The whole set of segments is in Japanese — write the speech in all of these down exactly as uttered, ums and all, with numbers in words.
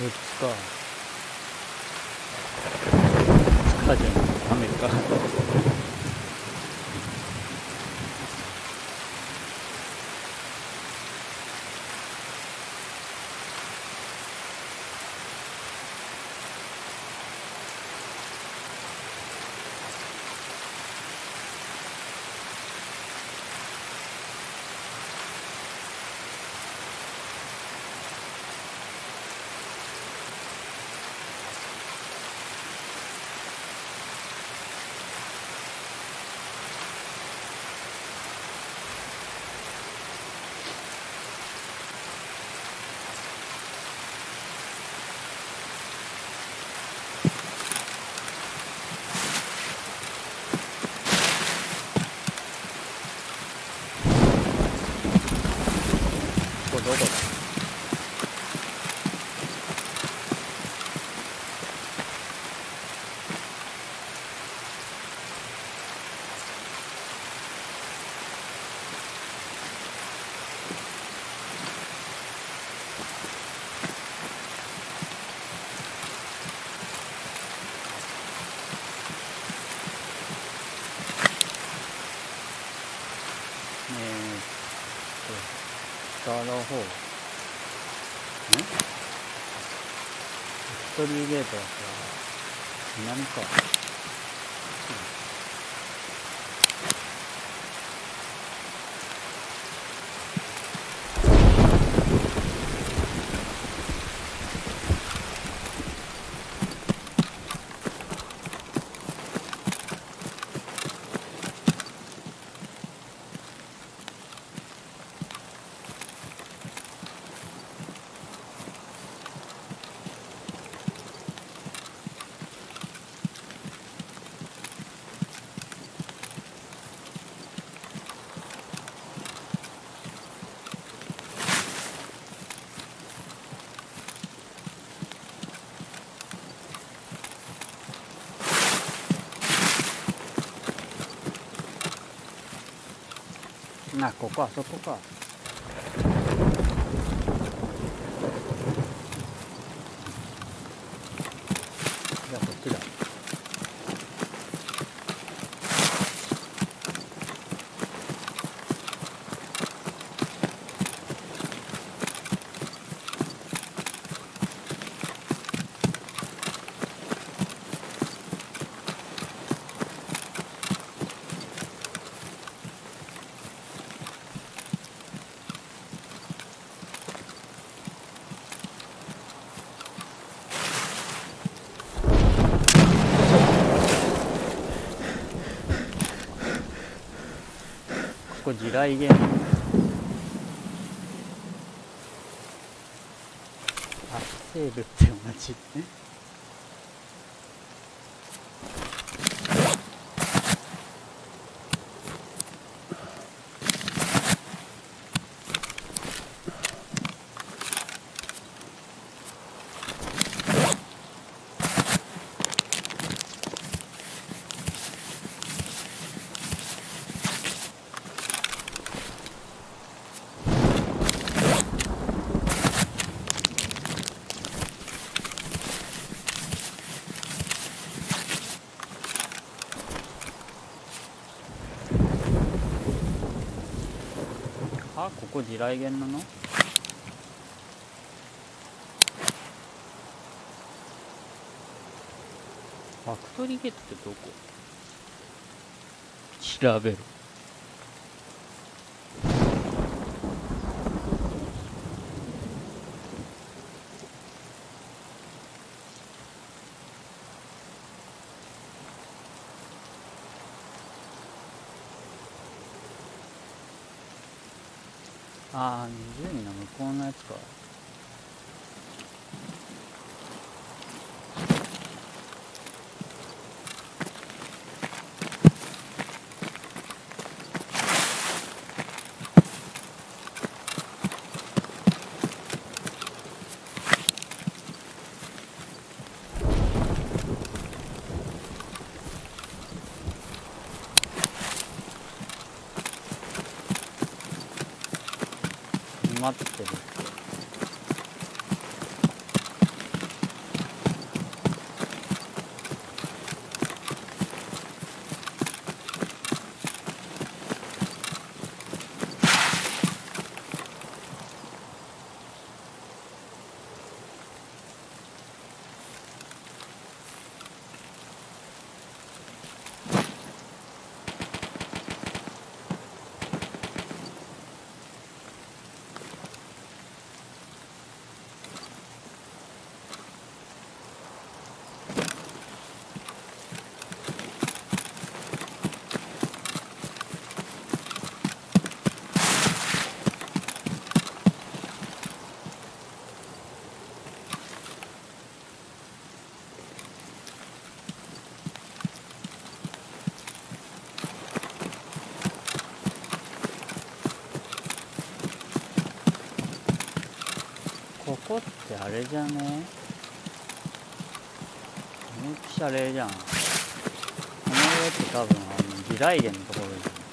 っちか。こっちかじゃない。雨か。ここどこだ。えーっと下の方、んビクトリーゲートはさ、南か。あ、ここあそこか。じゃあこっちだ。ここ地雷原。あ、セールって同じね。あ、ここ地雷原なの？ファクトリーゲートってどこ？調べる。ああ、湖の向こうのやつか。待ってる。 れじゃね、めっちゃれじゃん。この上って多分あの地雷原のところじゃん。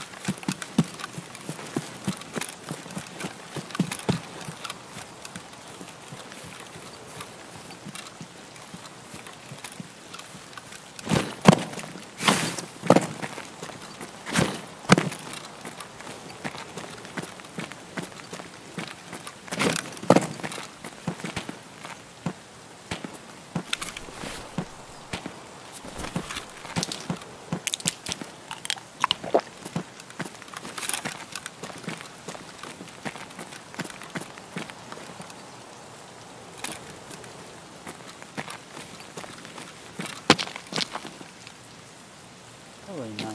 多分いない。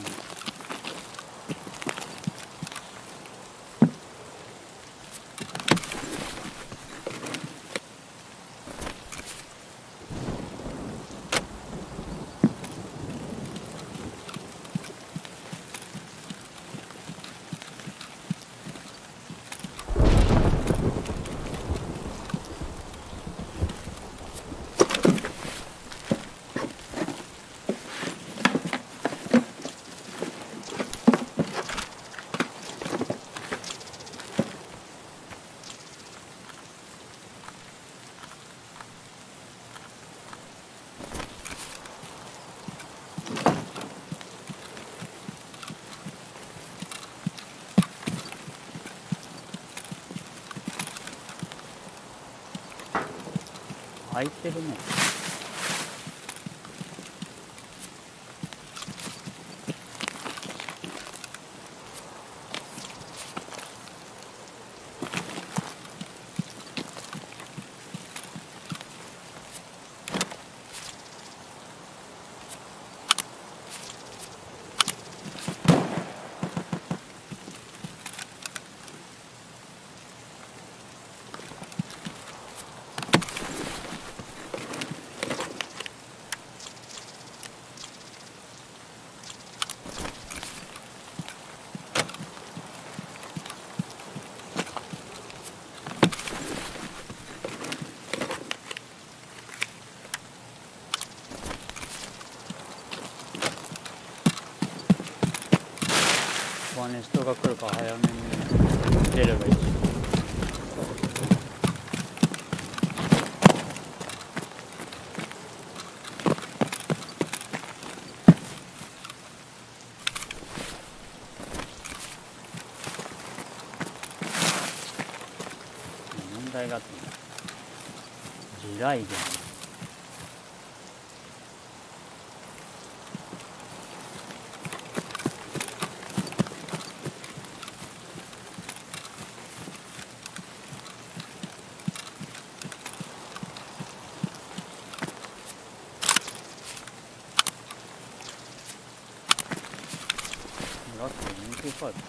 開いてるね。ここはね、人が来るから早めに出ればいいし。問題があってね、地雷原。ラッキーにじゅうご。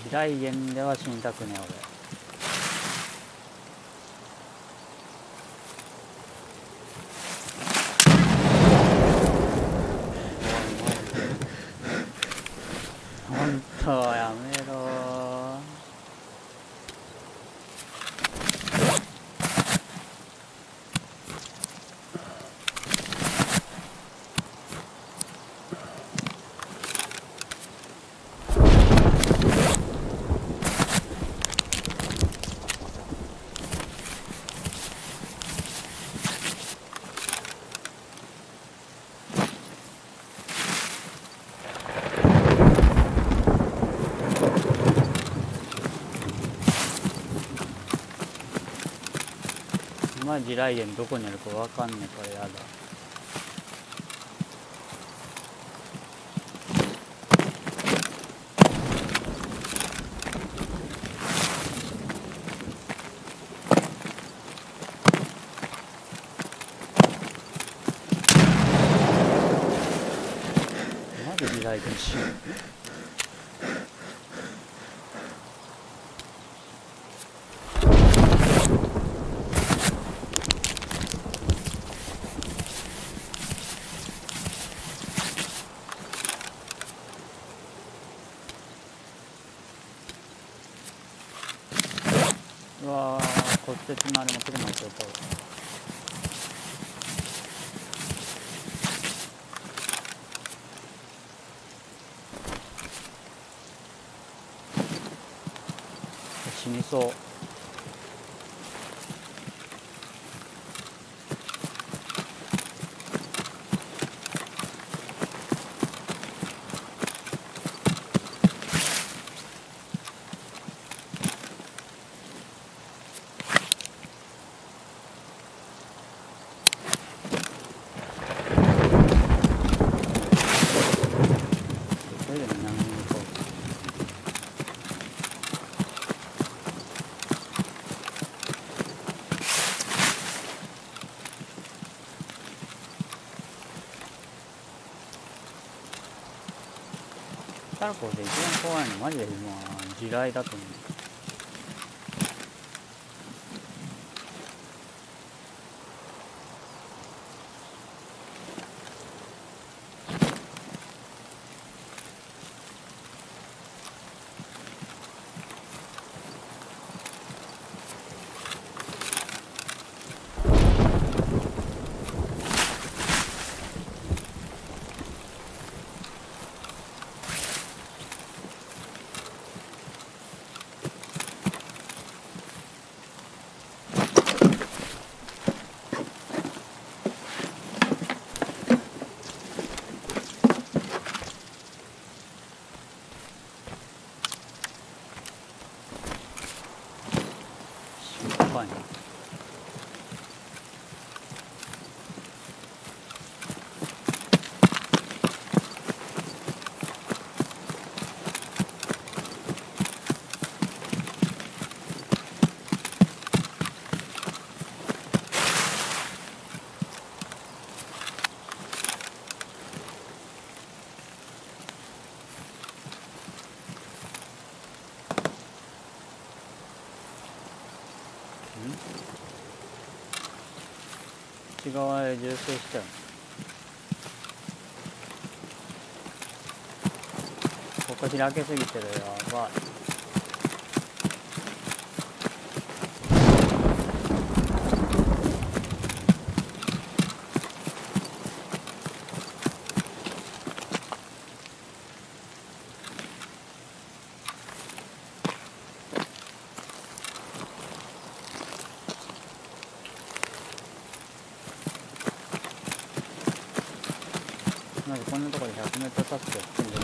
地雷原では死にたくねえ俺。本当やめろー。今地雷原どこにあるかわかんねえからやだ。まだ地雷原しよう。うわー、骨折のあれ持ってくのちょっと。死にそう。それでも何に行こう。タルコで一番怖いのマジで今地雷だと思う。怖いな。内側へ重装したよ。ここ開けすぎてる。やばい。なんかこんなところでひゃくメートルタッチやってんじゃない。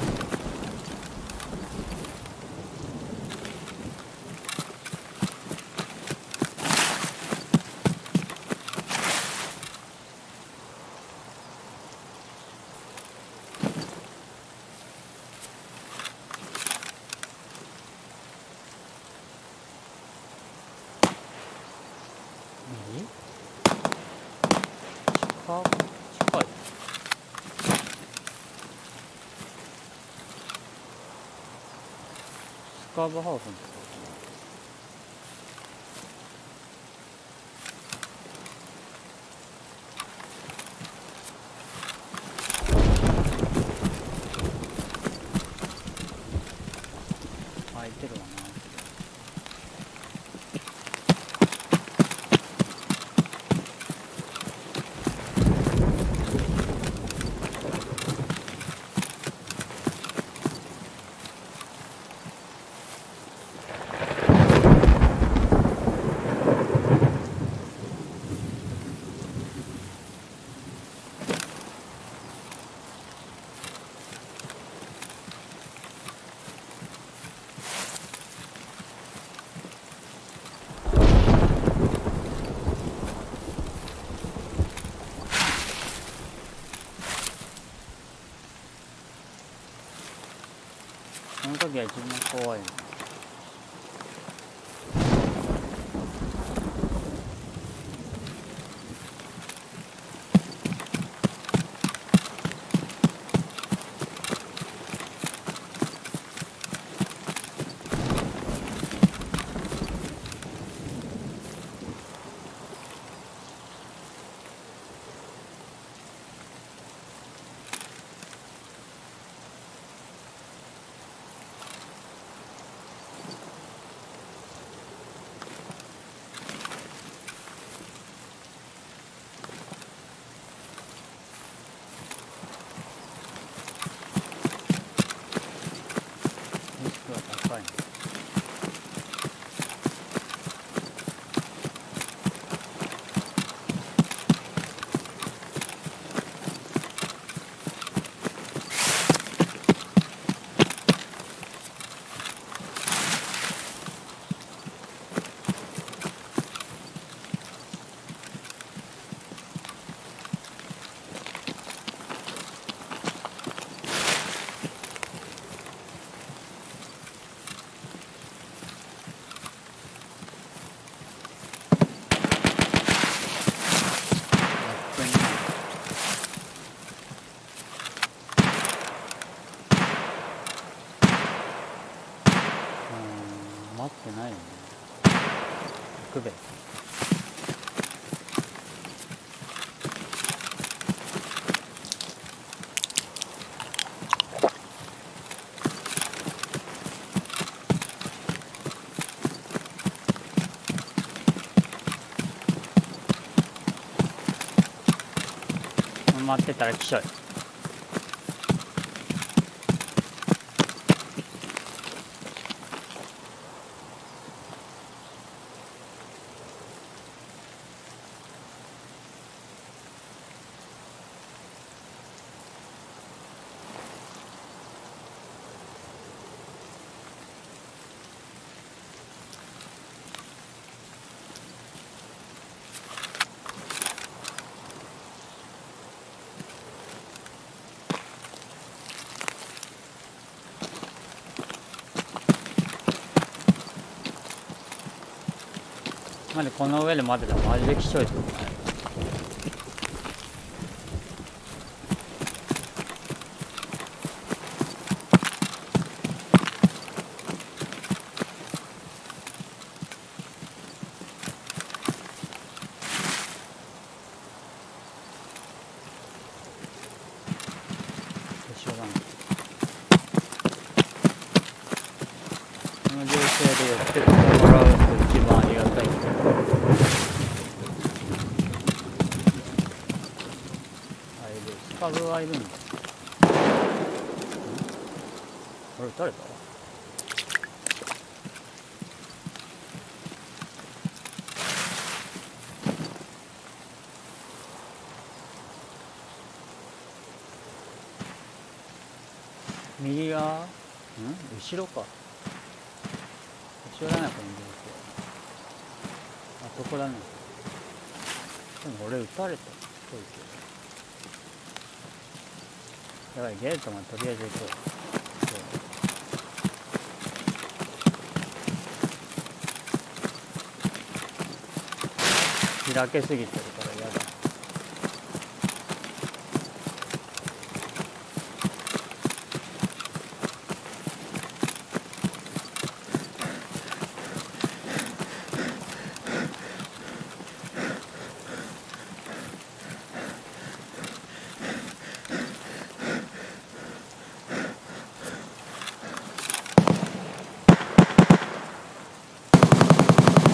何？近近い。 カーブハウスのとこ空いてるわな。その時は一番怖いの。リスクは高いの。待ってないよね。行くべ。待ってたらきしょい。までこの上で待ってたらマジできしょいと思う。しょうがない。この情勢でやってもらうと一番ありがたいんだよ。あれでスカブはいるんだ。あれ撃たれた？右側？ん？後ろか。後ろだね、この状況。あそこだね。でも俺撃たれたっぽいけど。やばい、ゲートまでとりあえず行こう。開けすぎてるからやだ。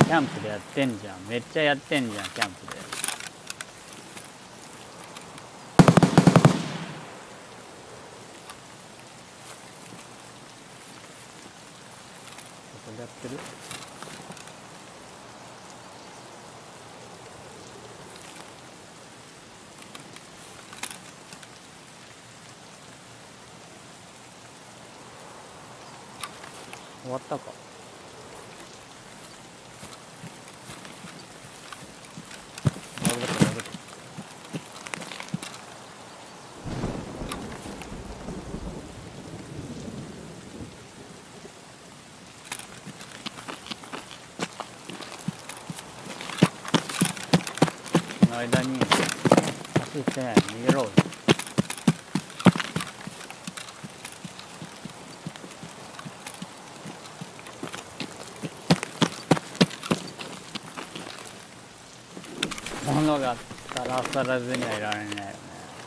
キャンプでやってんじゃん。めっちゃやってんじゃん、キャンプで。ここでやってる？終わったか。戻って戻って。その間に走ってない。逃げろ。物があったらさらずにはいられないよね。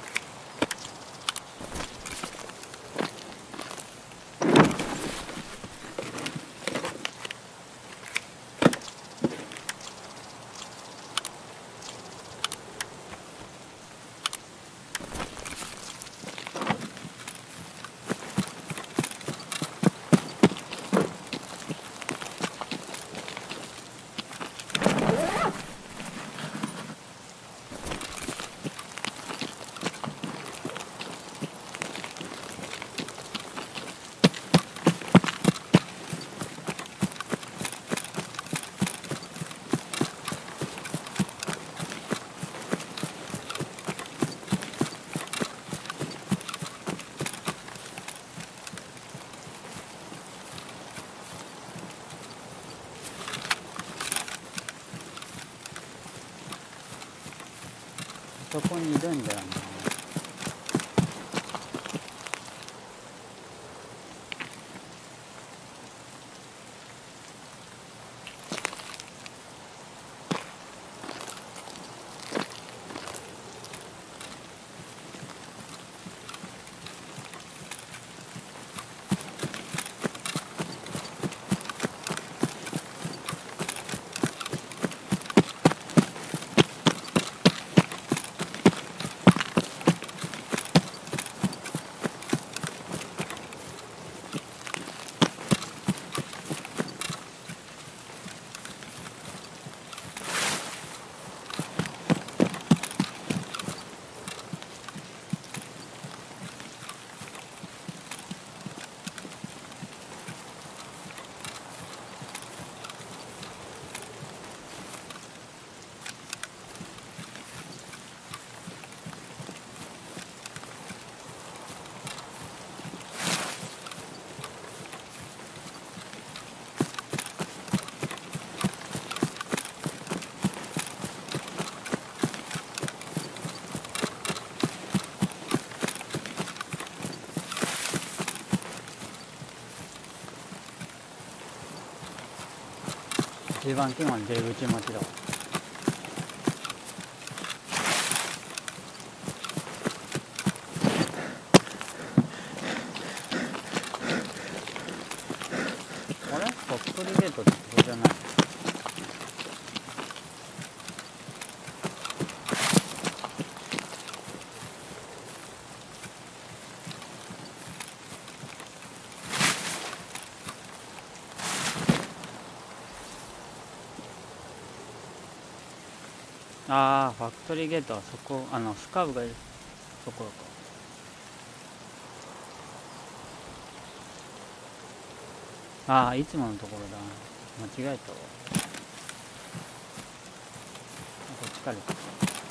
そこにいるんだよな。一番基本出口持ちだわ。あれファクトリーゲートってここじゃない？ああ、ファクトリーゲートはそこ、あのスカーブがいるところか。ああ、いつものところだ。間違えたわ。こっちから行く。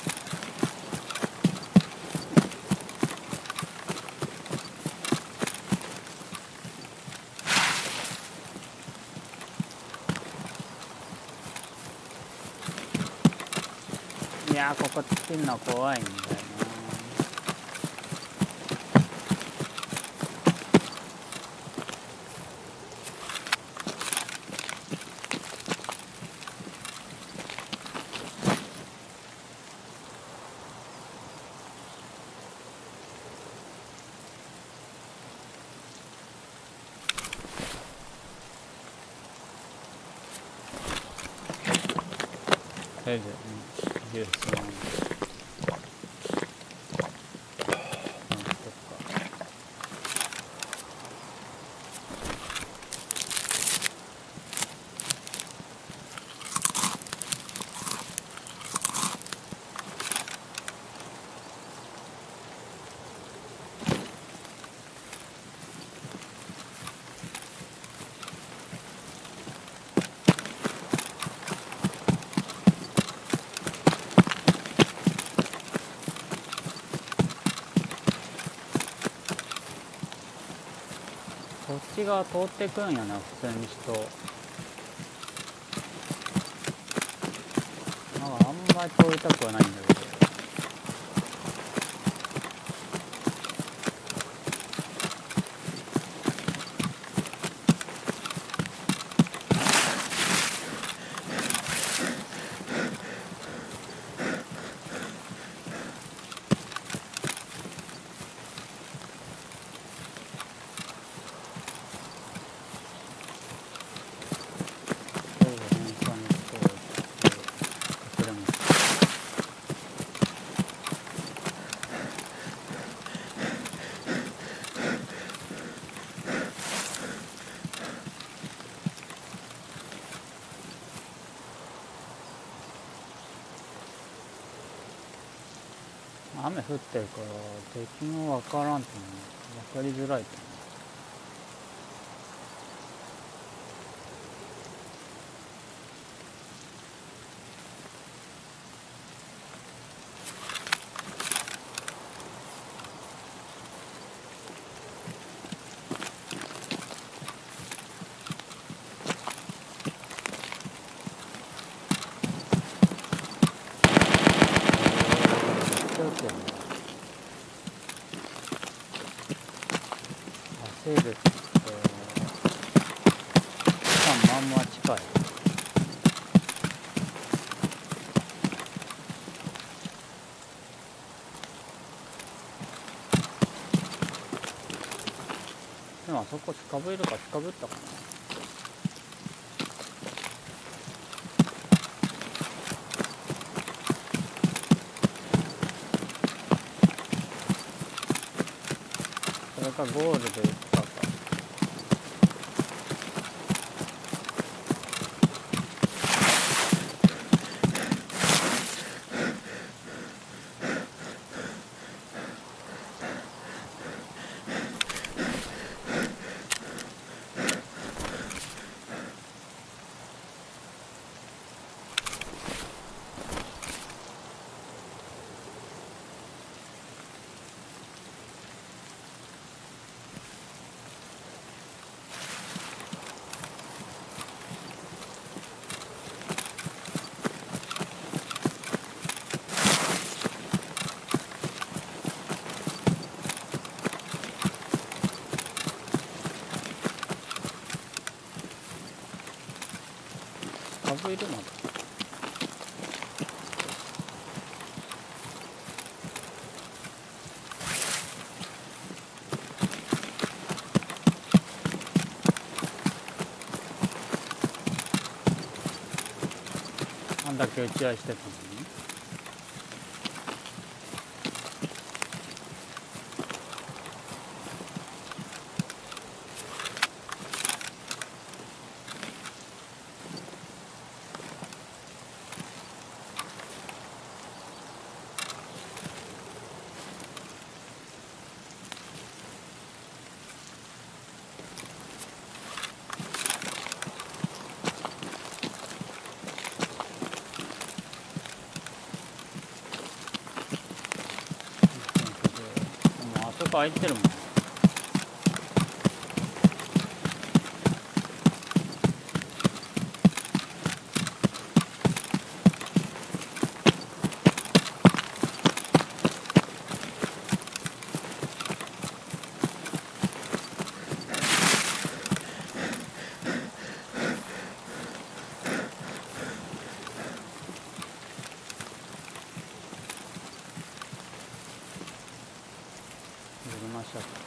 いやー、ここ作るの怖いんだよな。 それで、うん、ジュース飲んで、うん、そっか。こっち側通ってくんやな、普通に人。なんかあんまり通りたくはないんだけど。雨降ってるから敵も分からんと分かりづらいと思う。生物ってまんま近い。でもあそこ近ぶいるか近ぶったかな。それかゴールで打ったか。近ぶいるまで。あんだけ打ち合いしてたのに。もうあそこ空いてるもん。自分の足だった。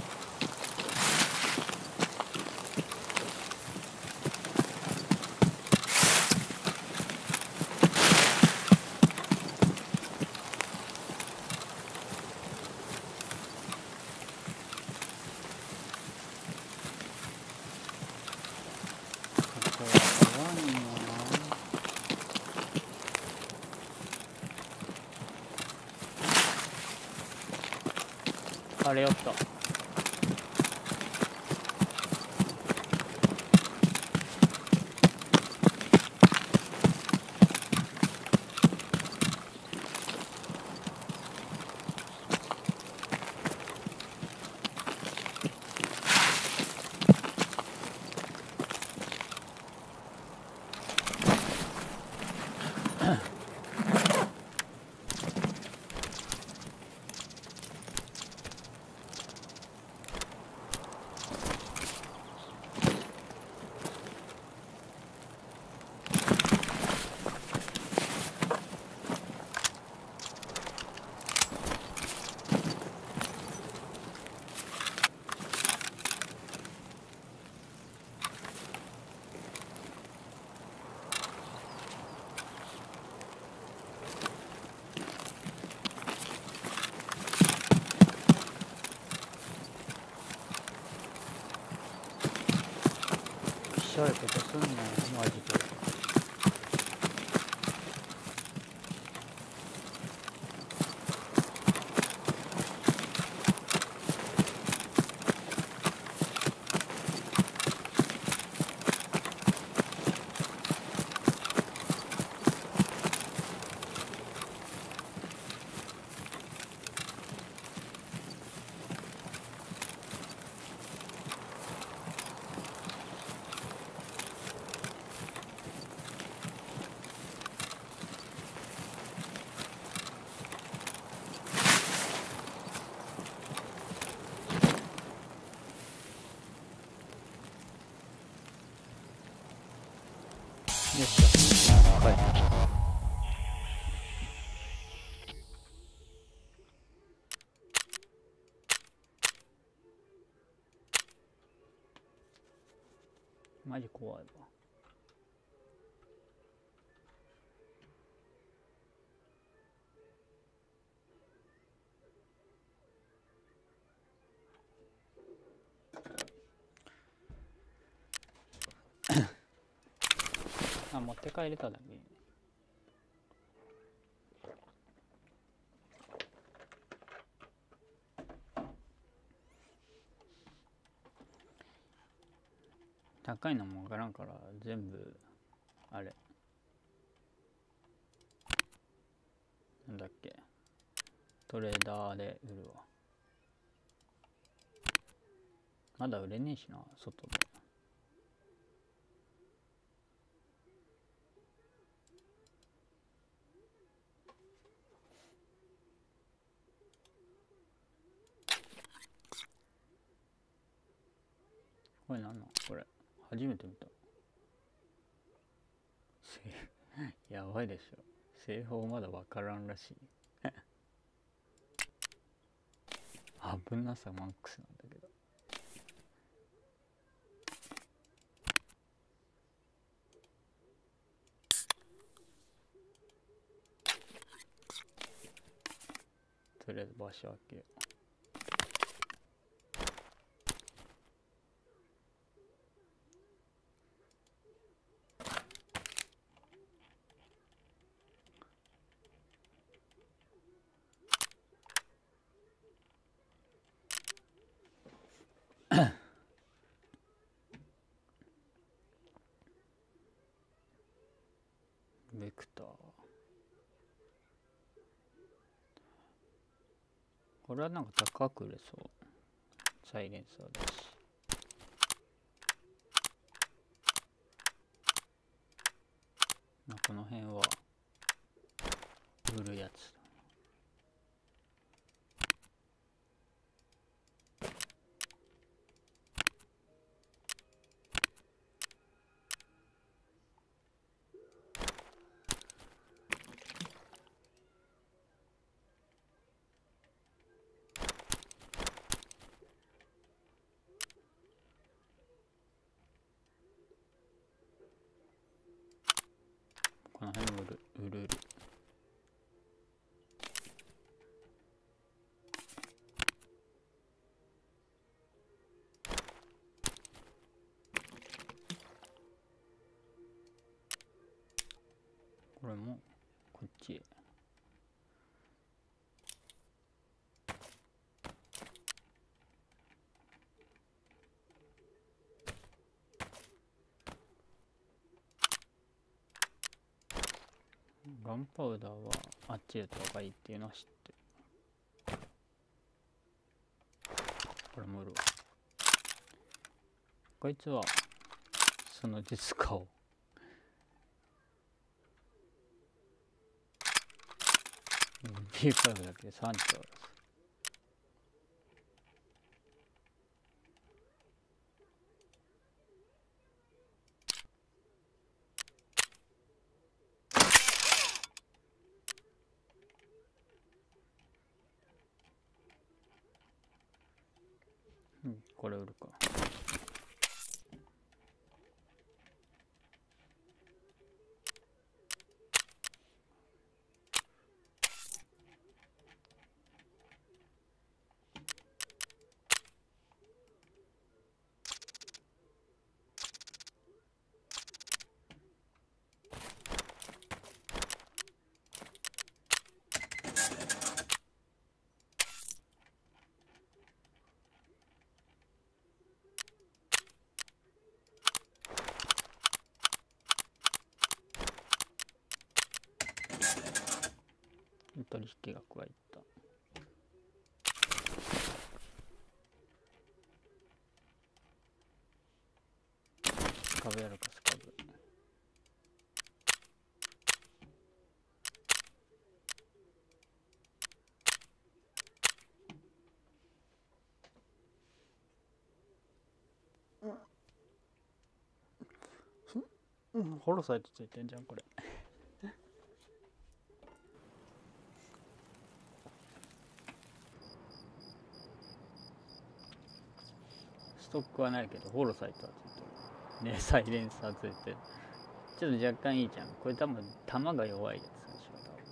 れよった。しゃいことすんなよマジで。よっしゃ、はい。マジ怖いわ。あ、持って帰れただけ。高いのもわからんから全部あれなんだっけ、トレーダーで売るわ。まだ売れねえしな、外で。これなんなんこれ、初めて見た。やばいでしょ、製法まだわからんらしい。危なさマックスなんだけど。とりあえず場所開けよう。ベクター、これはなんか高く売れそう。サイレンサーだし。まあ、この辺は売るやつだ。この辺も売る売る売る。これもこっちへ。 ガンパウダーはあっちでとかいいっていうのは知ってる。これも売るわ。こいつはその実家をビーフラグだけでさんちょうです。うん、これ売るか。取引額はいった。スカブやるか、スカブ。うん、ホロサイトついてんじゃんこれ。ストックはないけどホロサイトはついてるね。サイレンサーついてる。ちょっと若干いいじゃんこれ。多分弾が弱いやつでしょ多分。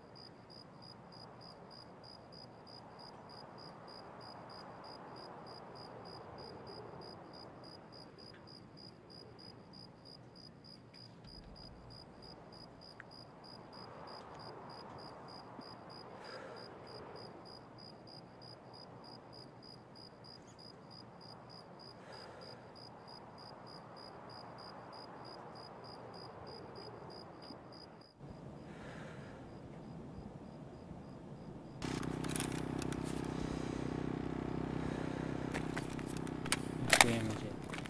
エムジェー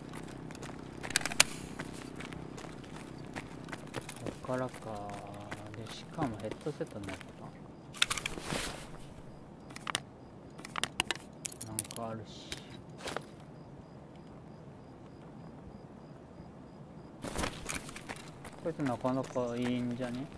ここからか。でしかもヘッドセットのやつかなんかあるし。こいつなかなかいいんじゃね。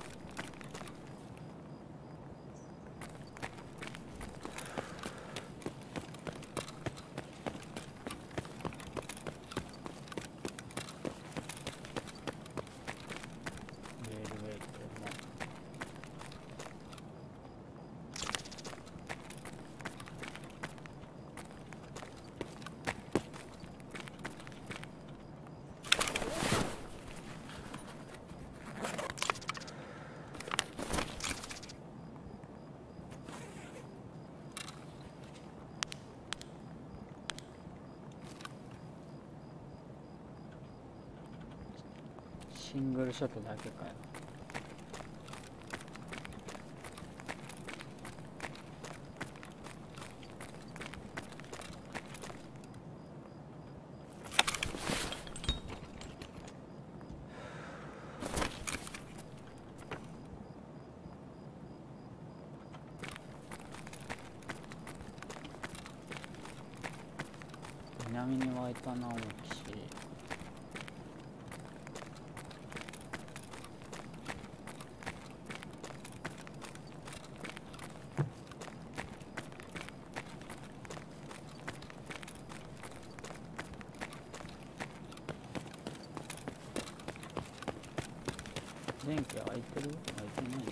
シングルショットだけかよ。南に湧いたな大きし。電気開いてる？開いてない。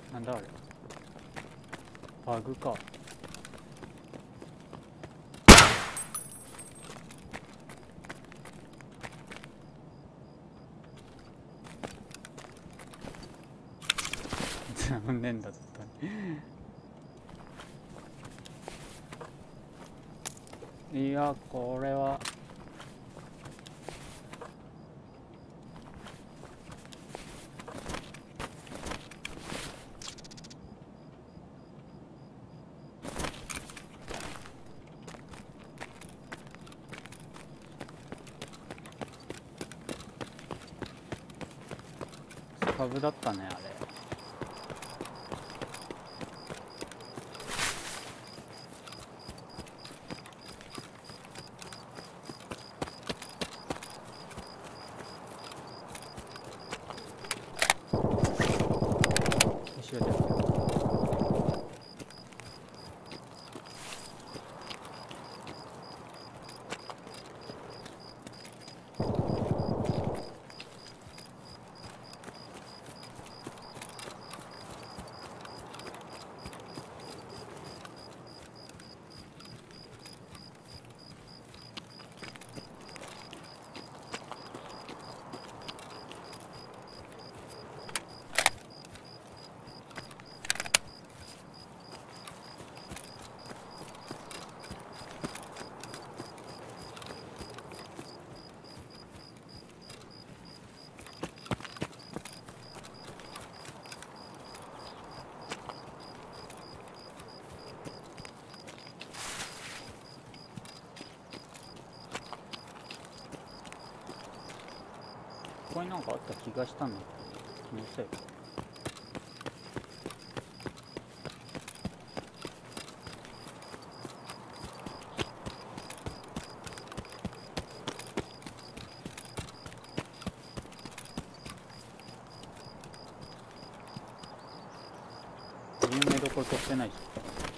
なんだあれ、バグか。残念だったね。いやこれはスカブだったねあれ。後ろでやってる。ここになんかあった気がしたんだけど、気のせいか。有名どころ取ってないじゃん。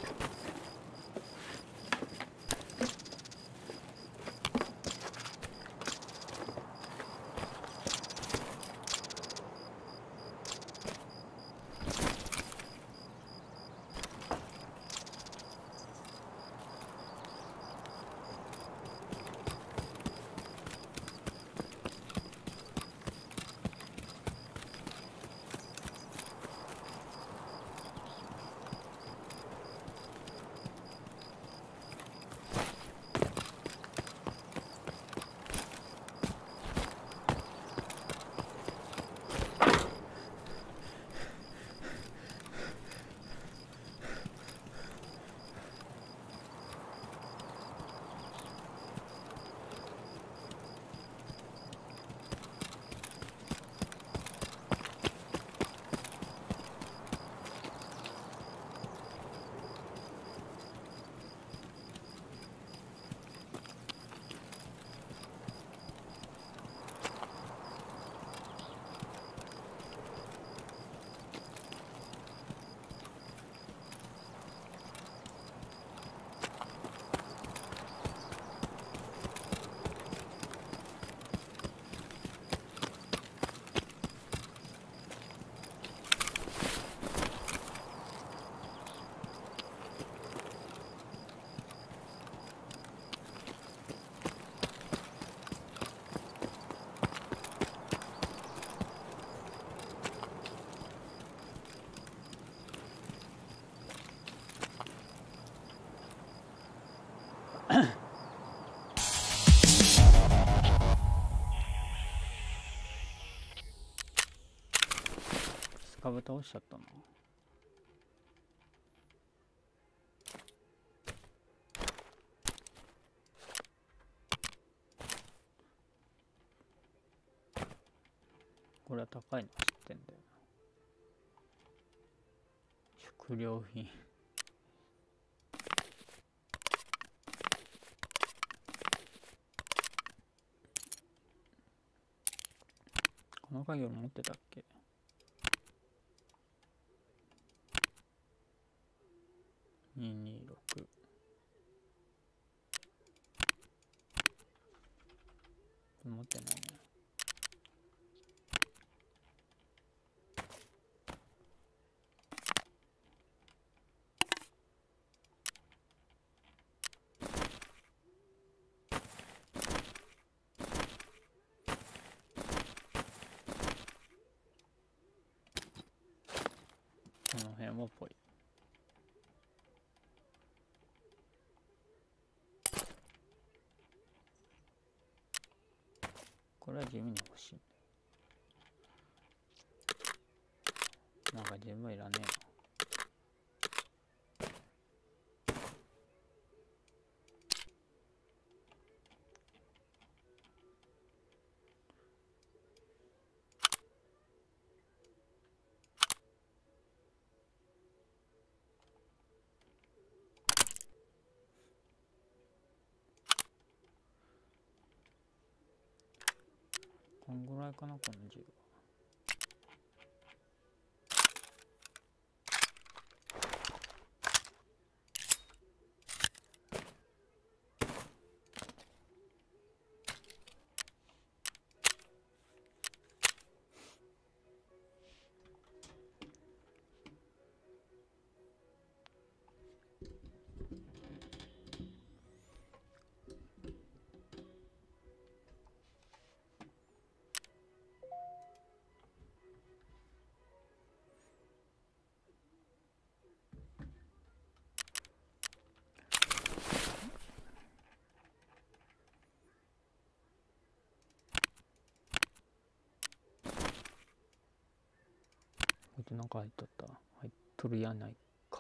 スカブ倒しちゃったな。これは高いの知ってんだよな。食料品この鍵俺持ってたっけ。にひゃくにじゅうろく持ってないね。 エモっぽい。これは地味に欲しい。なんか自分いらねえな。こんぐらいかな、この字は。こいつなんか入っとった。入っとるやないか。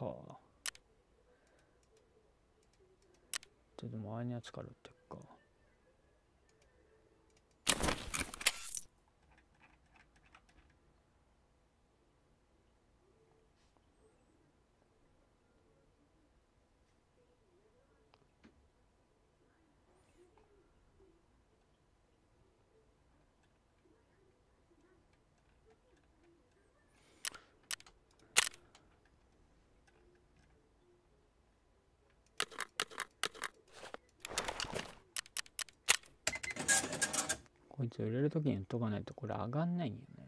ちょっと前のやつからってっか。こいつ売れるときに言っとかないとこれ上がんないんよね。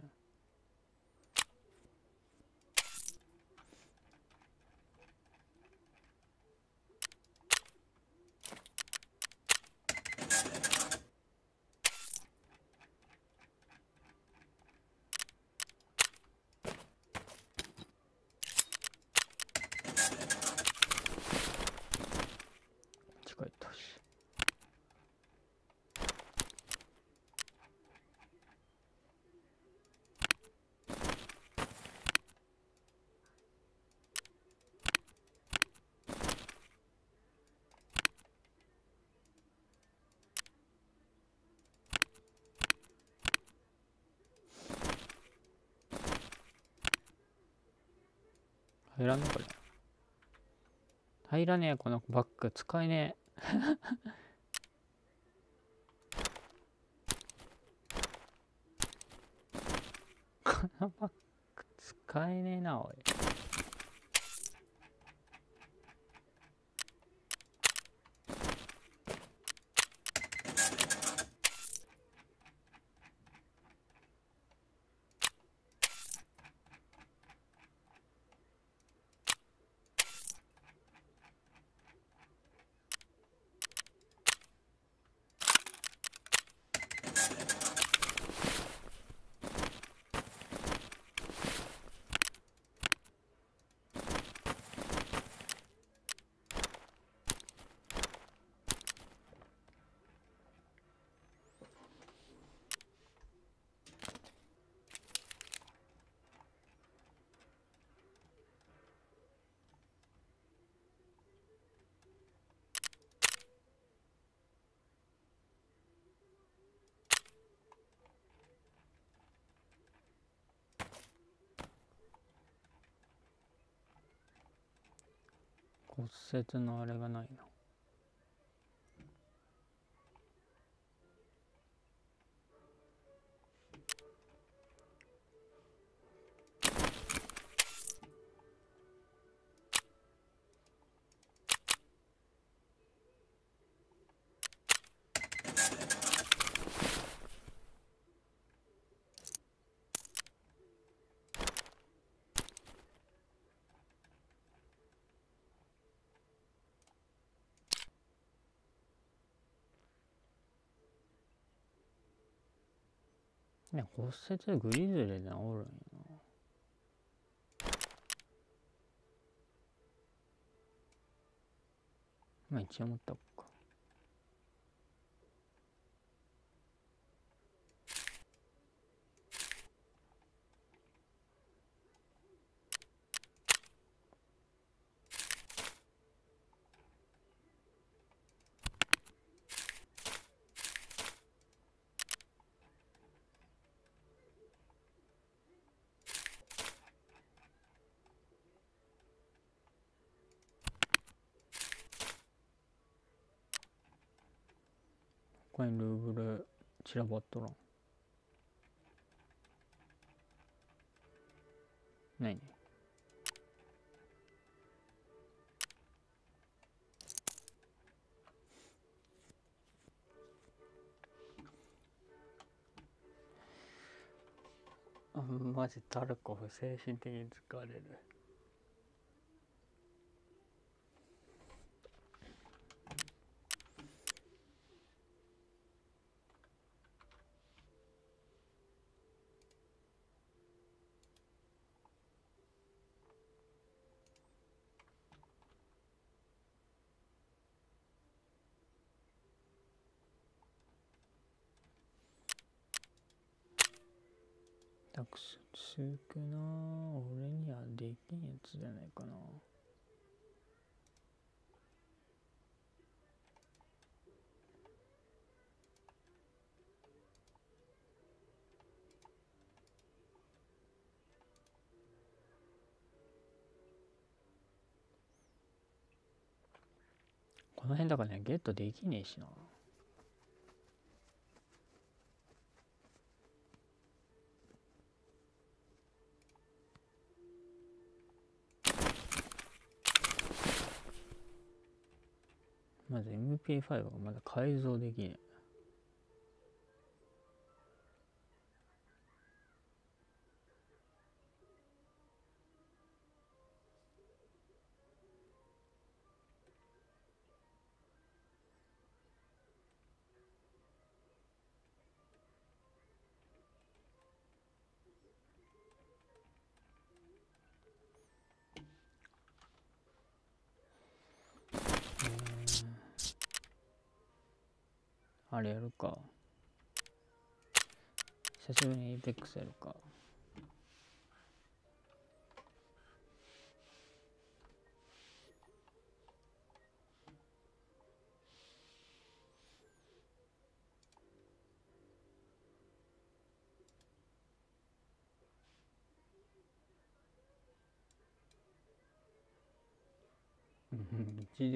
近いったし。入らんのこれ。入らねえ、このバッグ使えねえ。このバッグ使えねえな、おい。骨折のあれがないな。ね、骨折グリズリーで治るんやな。 まあ一応持ったっか。ここにルーブル散らばっとらん。ないね。あ、マジタルコフ精神的に疲れる。たくさん少な俺にはできんやつじゃないかな。この辺だからね、ゲットできねえしな。まず エムピーファイブ がまだ改造できねえ。あれやるか。久しぶりにエイペックスやるか。うん、